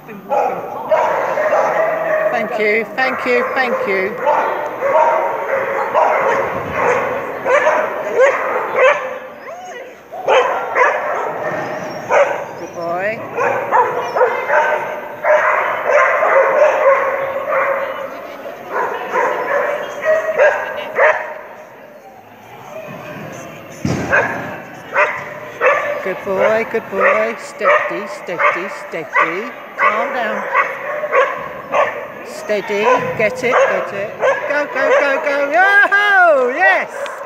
been walking past. Thank you, thank you, thank you. Good boy. Good boy, good boy. Steady, steady, steady. Calm down. Steady. Get it, get it. Go, go, go, go. Oh, yes!